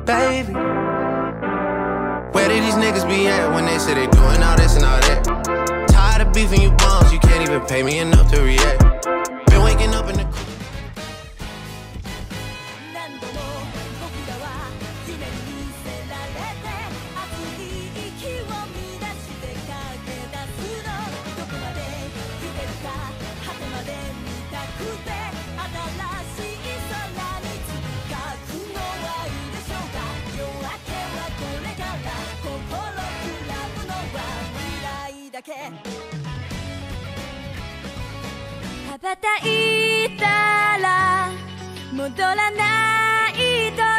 baby. Where did these niggas be at when they say they doing all this and all that? Tired of beefing you bums, you can't even pay me enough to react. Been waking up in the 羽ばたいたら戻らないと